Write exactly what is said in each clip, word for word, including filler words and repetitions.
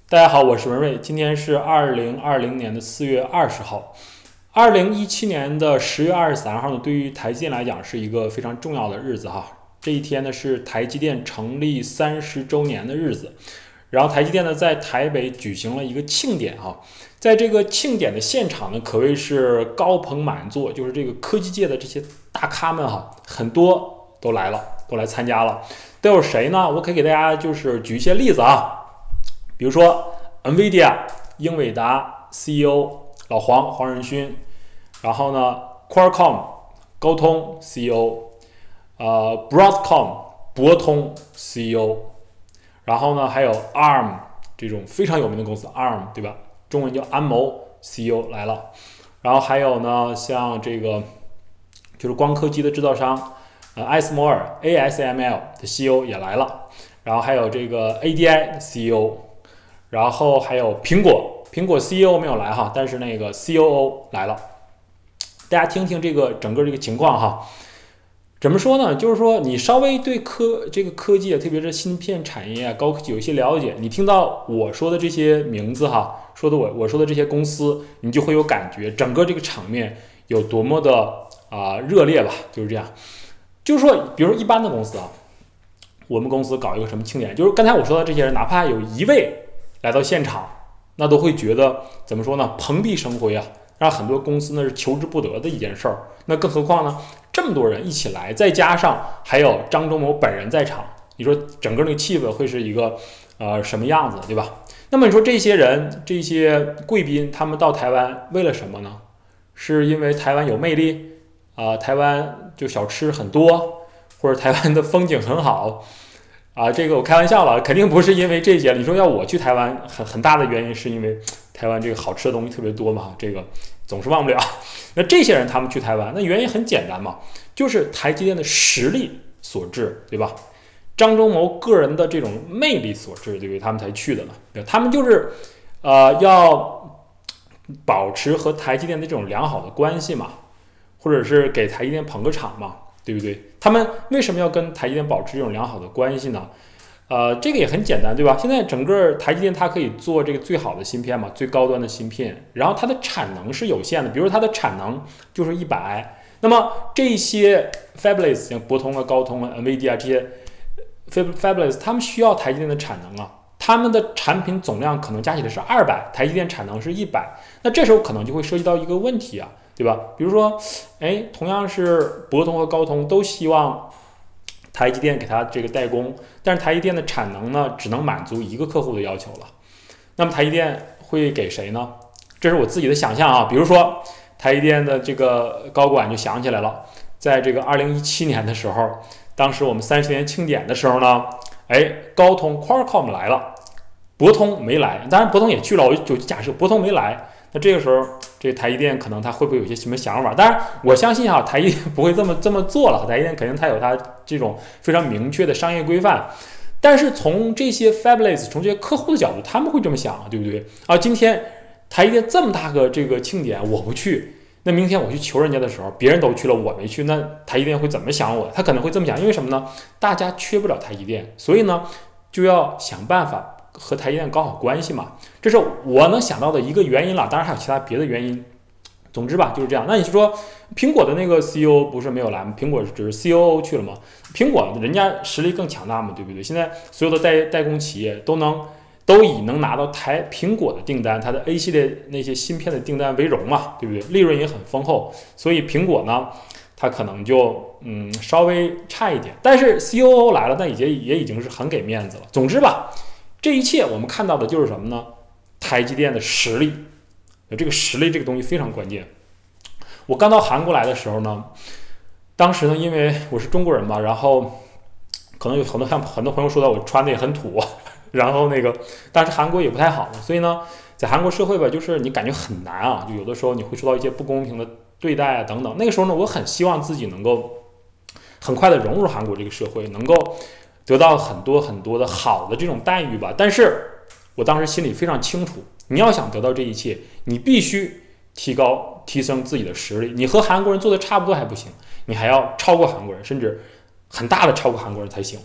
大家好，我是文瑞，今天是二零二零年的四月二十号。二零一七年的十月二十三号呢，对于台积电来讲是一个非常重要的日子哈。这一天呢是台积电成立三十周年的日子，然后台积电呢在台北举行了一个庆典哈。在这个庆典的现场呢，可谓是高朋满座，就是这个科技界的这些大咖们哈，很多都来了，都来参加了。都有谁呢？我可以给大家就是举一些例子啊。比如说 NVIDIA 英伟达 C E O 老黄黄仁勋，然后呢 Qualcomm 高通 C E O， 呃 Broadcom 博通 C E O， 然后呢还有 A R M 这种非常有名的公司 A R M 对吧？中文叫安谋 C E O 来了，然后还有呢像这个就是光刻机的制造商，呃艾斯摩尔 A S M L 的 C E O 也来了，然后还有这个 A D I 的 C E O。然后还有苹果，苹果 C E O 没有来哈，但是那个 C O O 来了。大家听听这个整个这个情况哈，怎么说呢？就是说你稍微对科这个科技，特别是芯片产业啊、高科技有一些了解，你听到我说的这些名字哈，说的我我说的这些公司，你就会有感觉，整个这个场面有多么的啊、呃、热烈吧，就是这样。就是说，比如说一般的公司啊，我们公司搞一个什么庆典，就是刚才我说的这些人，哪怕有一位来到现场，那都会觉得怎么说呢？蓬荜生辉啊，让很多公司呢是求之不得的一件事儿。那更何况呢，这么多人一起来，再加上还有张忠谋本人在场，你说整个那个气氛会是一个呃什么样子，对吧？那么你说这些人、这些贵宾，他们到台湾为了什么呢？是因为台湾有魅力啊、呃，台湾就小吃很多，或者台湾的风景很好？啊，这个我开玩笑了，肯定不是因为这些。你说要我去台湾，很很大的原因是因为台湾这个好吃的东西特别多嘛，这个总是忘不了。那这些人他们去台湾，那原因很简单嘛，就是台积电的实力所致，对吧？张忠谋个人的这种魅力所致，对不对？他们才去的呢。他们就是呃要保持和台积电的这种良好的关系嘛，或者是给台积电捧个场嘛。对不对？他们为什么要跟台积电保持这种良好的关系呢？呃，这个也很简单，对吧？现在整个台积电它可以做这个最好的芯片嘛，最高端的芯片，然后它的产能是有限的，比如说它的产能就是一百，那么这些 fabless 像博通啊、高通啊、NVIDIA 这些 fabless， 他们需要台积电的产能啊，他们的产品总量可能加起来是二百，台积电产能是一百，那这时候可能就会涉及到一个问题啊。对吧？比如说，哎，同样是博通和高通都希望台积电给它这个代工，但是台积电的产能呢，只能满足一个客户的要求了。那么台积电会给谁呢？这是我自己的想象啊。比如说，台积电的这个高管就想起来了，在这个二零一七年的时候，当时我们三十年庆典的时候呢，哎，高通 Qualcomm 来了，博通没来，当然博通也去了，我就假设博通没来。那这个时候，这台积电可能它会不会有些什么想法？当然，我相信哈，台积电不会这么这么做了。台积电肯定它有它这种非常明确的商业规范。但是从这些 fabless， 从这些客户的角度，他们会这么想，对不对？啊，今天台积电这么大个这个庆典，我不去，那明天我去求人家的时候，别人都去了，我没去，那台积电会怎么想我？他可能会这么想，因为什么呢？大家缺不了台积电，所以呢，就要想办法和台积电搞好关系嘛，这是我能想到的一个原因了。当然还有其他别的原因。总之吧，就是这样。那你说苹果的那个 C E O 不是没有来吗？苹果只是 C O O 去了吗？苹果人家实力更强大嘛，对不对？现在所有的代代工企业都能都以能拿到台苹果的订单，它的 A 系列那些芯片的订单为荣嘛，对不对？利润也很丰厚，所以苹果呢，它可能就嗯稍微差一点。但是 C O O 来了，那已经也已经是很给面子了。总之吧。这一切我们看到的就是什么呢？台积电的实力，这个实力这个东西非常关键。我刚到韩国来的时候呢，当时呢，因为我是中国人嘛，然后可能有很多像很多朋友说到我穿的也很土，然后那个当时韩国也不太好，所以呢，在韩国社会吧，就是你感觉很难啊，就有的时候你会受到一些不公平的对待啊等等。那个时候呢，我很希望自己能够很快的融入韩国这个社会，能够得到很多很多的好的这种待遇吧，但是我当时心里非常清楚，你要想得到这一切，你必须提高提升自己的实力。你和韩国人做的差不多还不行，你还要超过韩国人，甚至很大的超过韩国人才行。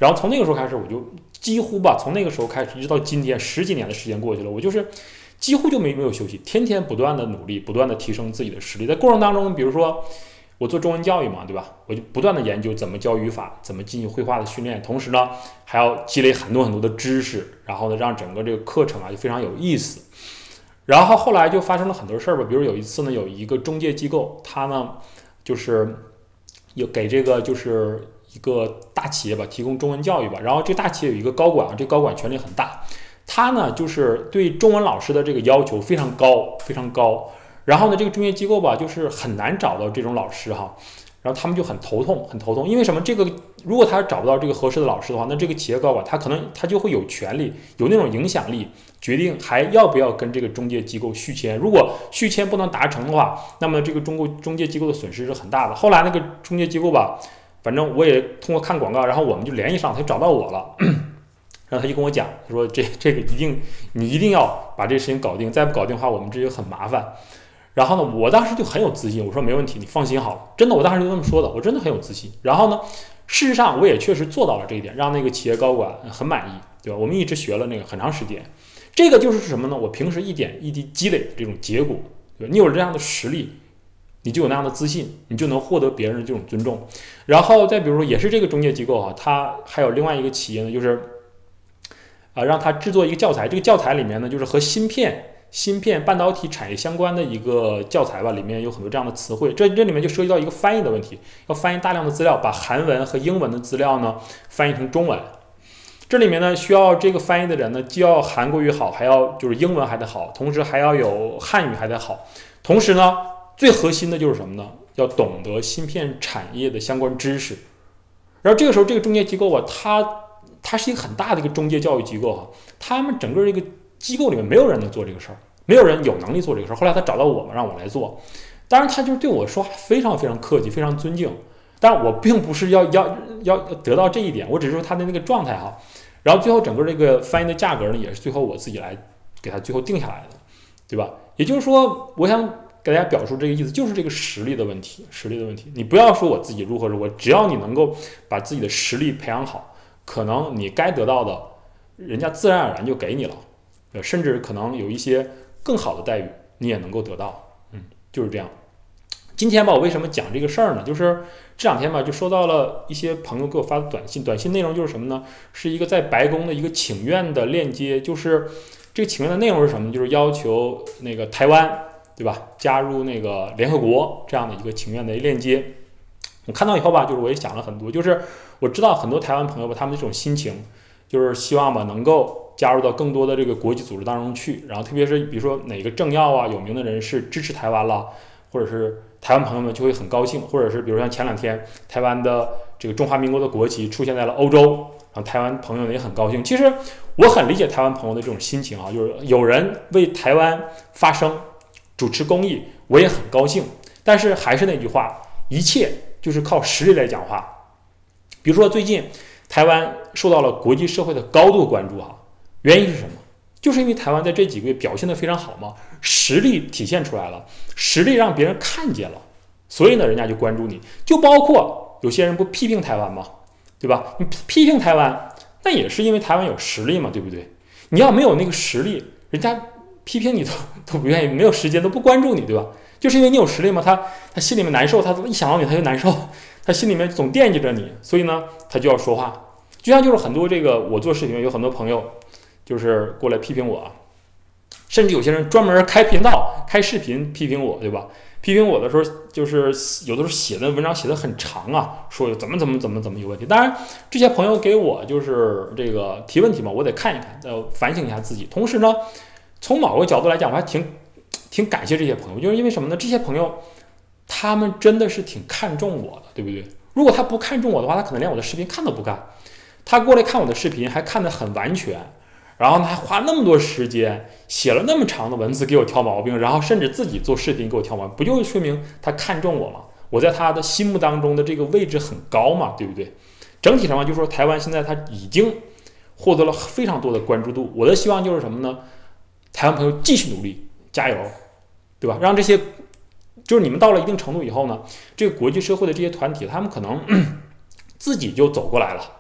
然后从那个时候开始，我就几乎吧，从那个时候开始一直到今天十几年的时间过去了，我就是几乎就没没有休息，天天不断的努力，不断的提升自己的实力。在过程当中，比如说我做中文教育嘛，对吧？我就不断的研究怎么教语法，怎么进行绘画的训练，同时呢还要积累很多很多的知识，然后呢让整个这个课程啊就非常有意思。然后后来就发生了很多事儿吧，比如有一次呢，有一个中介机构，他呢就是有给这个就是一个大企业吧提供中文教育吧，然后这大企业有一个高管啊，这高管权力很大，他呢就是对中文老师的这个要求非常高，非常高。然后呢，这个中介机构吧，就是很难找到这种老师哈，然后他们就很头痛，很头痛。因为什么？这个如果他找不到这个合适的老师的话，那这个企业高管他可能他就会有权利，有那种影响力，决定还要不要跟这个中介机构续签。如果续签不能达成的话，那么这个中国中介机构的损失是很大的。后来那个中介机构吧，反正我也通过看广告，然后我们就联系上，他就找到我了。然后他就跟我讲，他说这这个一定你一定要把这个事情搞定，再不搞定的话，我们这就很麻烦。然后呢，我当时就很有自信，我说没问题，你放心好了，真的，我当时就这么说的，我真的很有自信。然后呢，事实上我也确实做到了这一点，让那个企业高管很满意，对吧？我们一直学了那个很长时间，这个就是什么呢？我平时一点一滴积累的这种结果，对吧？你有了这样的实力，你就有那样的自信，你就能获得别人的这种尊重。然后再比如说，也是这个中介机构啊，它还有另外一个企业呢，就是啊，让它制作一个教材，这个教材里面呢，就是和芯片。芯片半导体产业相关的一个教材吧，里面有很多这样的词汇，这这里面就涉及到一个翻译的问题，要翻译大量的资料，把韩文和英文的资料呢翻译成中文。这里面呢需要这个翻译的人呢，既要韩国语好，还要就是英文还得好，同时还要有汉语还得好，同时呢最核心的就是什么呢？要懂得芯片产业的相关知识。然后这个时候，这个中介机构啊，它它是一个很大的一个中介教育机构哈，他们整个这个机构里面没有人能做这个事儿，没有人有能力做这个事儿。后来他找到我们，让我来做。当然，他就是对我说话非常非常客气，非常尊敬。但我并不是要要要得到这一点，我只是说他的那个状态哈。然后最后整个这个翻译的价格呢，也是最后我自己来给他最后定下来的，对吧？也就是说，我想给大家表述这个意思，就是这个实力的问题，实力的问题。你不要说我自己如何如何，只要你能够把自己的实力培养好，可能你该得到的，人家自然而然就给你了。呃，甚至可能有一些更好的待遇，你也能够得到，嗯，就是这样。今天吧，我为什么讲这个事儿呢？就是这两天吧，就收到了一些朋友给我发的短信，短信内容就是什么呢？是一个在白宫的一个请愿的链接，就是这个请愿的内容是什么呢？就是要求那个台湾，对吧，加入那个联合国这样的一个请愿的链接。我看到以后吧，就是我也想了很多，就是我知道很多台湾朋友吧，他们这种心情，就是希望吧能够加入到更多的这个国际组织当中去，然后特别是比如说哪个政要啊、有名的人士支持台湾了，或者是台湾朋友们就会很高兴，或者是比如像前两天台湾的这个中华民国的国旗出现在了欧洲，然后台湾朋友也很高兴。其实我很理解台湾朋友的这种心情啊，就是有人为台湾发声、主持公益，我也很高兴。但是还是那句话，一切就是靠实力来讲话。比如说最近台湾受到了国际社会的高度关注啊。原因是什么？就是因为台湾在这几个月表现得非常好嘛，实力体现出来了，实力让别人看见了，所以呢，人家就关注你。就包括有些人不批评台湾吗？对吧？你批评台湾，那也是因为台湾有实力嘛，对不对？你要没有那个实力，人家批评你都都不愿意，没有时间都不关注你，对吧？就是因为你有实力嘛，他他心里面难受，他一想到你他就难受，他心里面总惦记着你，所以呢，他就要说话。就像就是很多这个我做视频有很多朋友。就是过来批评我，甚至有些人专门开频道、开视频批评我，对吧？批评我的时候，就是有的时候写的文章写的很长啊，说怎么怎么怎么怎么有问题。当然，这些朋友给我就是这个提问题嘛，我得看一看，呃，反省一下自己。同时呢，从某个角度来讲，我还挺挺感谢这些朋友，就是因为什么呢？这些朋友他们真的是挺看重我的，对不对？如果他不看重我的话，他可能连我的视频看都不看。他过来看我的视频，还看得很完全。然后呢，还花那么多时间写了那么长的文字给我挑毛病，然后甚至自己做视频给我挑毛病，不就说明他看重我吗？我在他的心目当中的这个位置很高嘛，对不对？整体上嘛，就说台湾现在他已经获得了非常多的关注度。我的希望就是什么呢？台湾朋友继续努力，加油，对吧？让这些就是你们到了一定程度以后呢，这个国际社会的这些团体，他们可能自己就走过来了。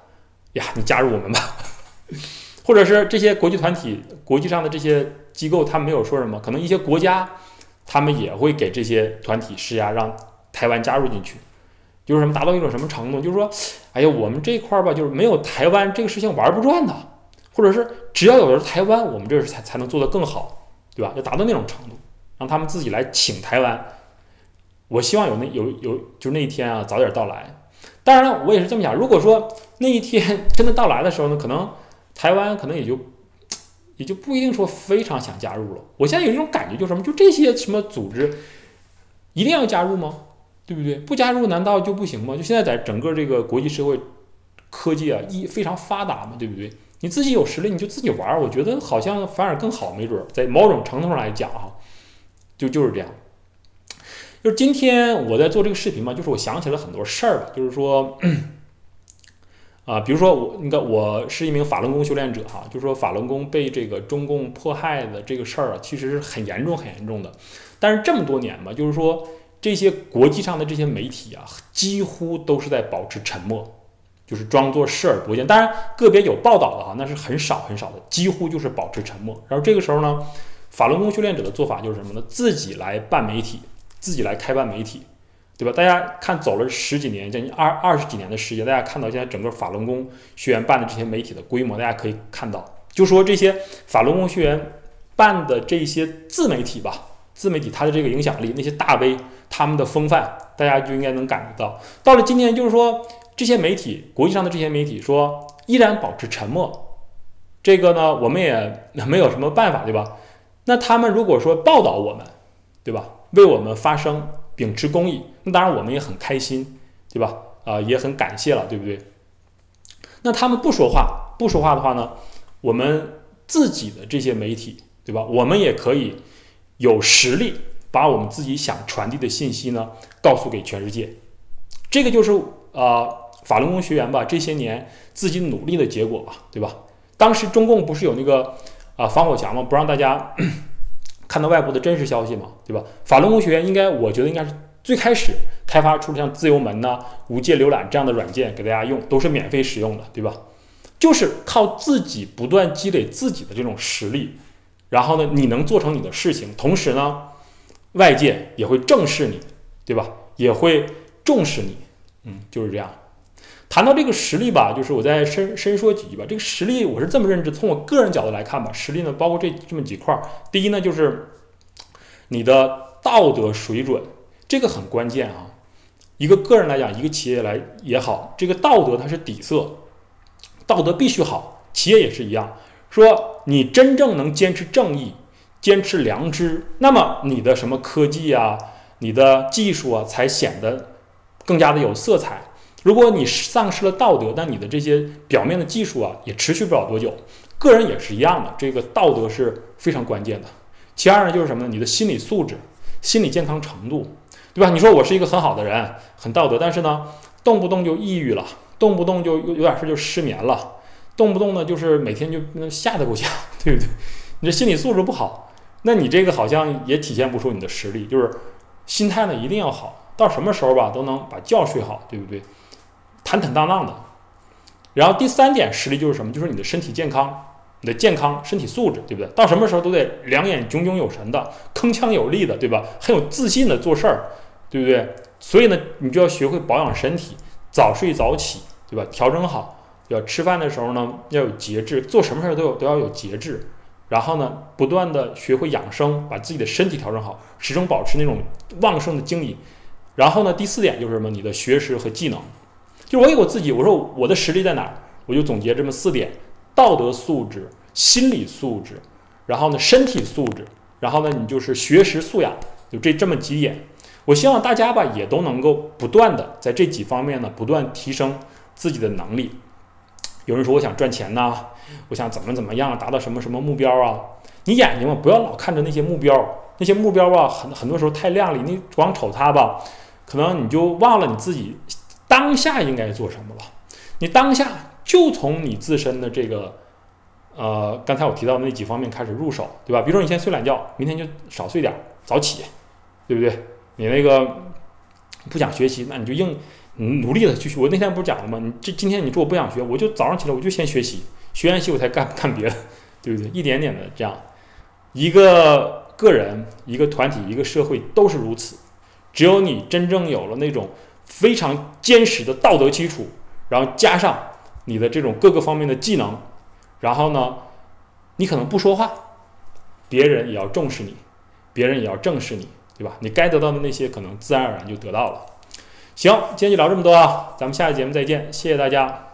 呀，你加入我们吧。或者是这些国际团体、国际上的这些机构，他没有说什么，可能一些国家，他们也会给这些团体施压，让台湾加入进去，就是什么达到一种什么程度，就是说，哎呀，我们这块吧，就是没有台湾这个事情玩不转的，或者是只要有了台湾，我们这才才能做得更好，对吧？要达到那种程度，让他们自己来请台湾。我希望有那有有就是那一天啊，早点到来。当然了，我也是这么想，如果说那一天真的到来的时候呢，可能台湾可能也就也就不一定说非常想加入了。我现在有一种感觉，就是什么，就这些什么组织一定要加入吗？对不对？不加入难道就不行吗？就现在在整个这个国际社会，科技啊一非常发达嘛，对不对？你自己有实力你就自己玩，我觉得好像反而更好，没准在某种程度上来讲啊，就就是这样。就是今天我在做这个视频嘛，就是我想起了很多事儿吧，就是说。啊，比如说我，你看我是一名法轮功修炼者哈、啊，就是说法轮功被这个中共迫害的这个事儿啊，其实是很严重、很严重的。但是这么多年吧，就是说这些国际上的这些媒体啊，几乎都是在保持沉默，就是装作视而不见。当然，个别有报道的哈、啊，那是很少很少的，几乎就是保持沉默。然后这个时候呢，法轮功修炼者的做法就是什么呢？自己来办媒体，自己来开办媒体。对吧？大家看，走了十几年，将近二二十几年的时间，大家看到现在整个法轮功学员办的这些媒体的规模，大家可以看到，就说这些法轮功学员办的这些自媒体吧，自媒体它的这个影响力，那些大 V 他们的风范，大家就应该能感觉到。到了今天，就是说这些媒体，国际上的这些媒体说依然保持沉默，这个呢，我们也没有什么办法，对吧？那他们如果说报道我们，对吧？为我们发声。秉持公义，那当然我们也很开心，对吧？啊、呃，也很感谢了，对不对？那他们不说话，不说话的话呢，我们自己的这些媒体，对吧？我们也可以有实力把我们自己想传递的信息呢，告诉给全世界。这个就是呃法轮功学员吧，这些年自己努力的结果吧，对吧？当时中共不是有那个啊、呃、防火墙吗？不让大家。看到外部的真实消息嘛，对吧？法轮功学员应该，我觉得应该是最开始开发出像自由门呐、啊、无界浏览这样的软件给大家用，都是免费使用的，对吧？就是靠自己不断积累自己的这种实力，然后呢，你能做成你的事情，同时呢，外界也会正视你，对吧？也会重视你，嗯，就是这样。谈到这个实力吧，就是我再深深说几句吧。这个实力我是这么认知，从我个人角度来看吧，实力呢包括这这么几块。第一呢，就是你的道德水准，这个很关键啊。一个个人来讲，一个企业来也好，这个道德它是底色，道德必须好。企业也是一样，说你真正能坚持正义，坚持良知，那么你的什么科技啊，你的技术啊，才显得更加的有色彩。如果你丧失了道德，那你的这些表面的技术啊，也持续不了多久。个人也是一样的，这个道德是非常关键的。其二呢，就是什么呢？你的心理素质、心理健康程度，对吧？你说我是一个很好的人，很道德，但是呢，动不动就抑郁了，动不动就有点事就失眠了，动不动呢就是每天就吓得够呛，对不对？你这心理素质不好，那你这个好像也体现不出你的实力。就是心态呢一定要好，到什么时候吧都能把觉睡好，对不对？坦坦荡荡的。然后第三点实力就是什么？就是你的身体健康，你的健康身体素质，对不对？到什么时候都得两眼炯炯有神的，铿锵有力的，对吧？很有自信的做事儿，对不对？所以呢，你就要学会保养身体，早睡早起，对吧？调整好，对吧？吃饭的时候呢要有节制，做什么事儿都有都要有节制。然后呢，不断的学会养生，把自己的身体调整好，始终保持那种旺盛的精力。然后呢，第四点就是什么？你的学识和技能。就是我给我自己，我说我的实力在哪儿，我就总结这么四点：道德素质、心理素质，然后呢身体素质，然后呢你就是学识素养，就这这么几点。我希望大家吧也都能够不断的在这几方面呢不断提升自己的能力。有人说我想赚钱呐、啊，我想怎么怎么样达到什么什么目标啊？你眼睛嘛不要老看着那些目标，那些目标吧很很多时候太亮丽，你光瞅它吧，可能你就忘了你自己当下应该做什么了。你当下就从你自身的这个，呃，刚才我提到的那几方面开始入手，对吧？比如说你现在睡懒觉，明天就少睡点，早起，对不对？你那个不想学习，那你就硬嗯，努力的去学。我那天不是讲了吗？你这今天你说我不想学，我就早上起来我就先学习，学完习我才干干别的，对不对？一点点的这样，一个个人、一个团体、一个社会都是如此。只有你真正有了那种非常坚实的道德基础，然后加上你的这种各个方面的技能，然后呢，你可能不说话，别人也要重视你，别人也要正视你，对吧？你该得到的那些可能自然而然就得到了。行，今天就聊这么多啊，咱们下期节目再见，谢谢大家。